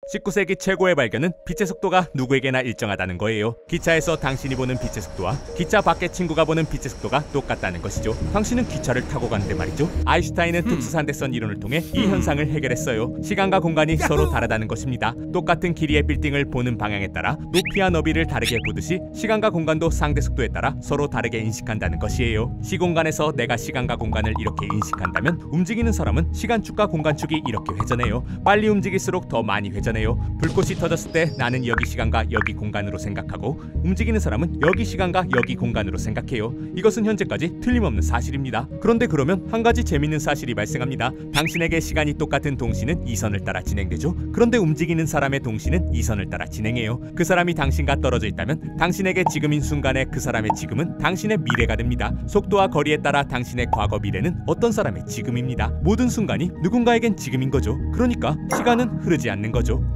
19세기 최고의 발견은 빛의 속도가 누구에게나 일정하다는 거예요. 기차에서 당신이 보는 빛의 속도와 기차 밖의 친구가 보는 빛의 속도가 똑같다는 것이죠. 당신은 기차를 타고 가는데 말이죠. 아인슈타인은 특수산대선 이론을 통해 이 현상을 해결했어요. 시간과 공간이 서로 다르다는 것입니다. 똑같은 길이의 빌딩을 보는 방향에 따라 높이와 너비를 다르게 보듯이 시간과 공간도 상대 속도에 따라 서로 다르게 인식한다는 것이에요. 시공간에서 내가 시간과 공간을 이렇게 인식한다면 움직이는 사람은 시간축과 공간축이 이렇게 회전해요. 빨리 움직일수록 더 많이 회전해요. 불꽃이 터졌을 때 나는 여기 시간과 여기 공간으로 생각하고 움직이는 사람은 여기 시간과 여기 공간으로 생각해요. 이것은 현재까지 틀림없는 사실입니다. 그런데 그러면 한 가지 재밌는 사실이 발생합니다. 당신에게 시간이 똑같은 동시는 이선을 따라 진행되죠. 그런데 움직이는 사람의 동시는 이선을 따라 진행해요. 그 사람이 당신과 떨어져 있다면 당신에게 지금인 순간에 그 사람의 지금은 당신의 미래가 됩니다. 속도와 거리에 따라 당신의 과거 미래는 어떤 사람의 지금입니다. 모든 순간이 누군가에겐 지금인 거죠. 그러니까 시간은 흐르지 않는 거죠.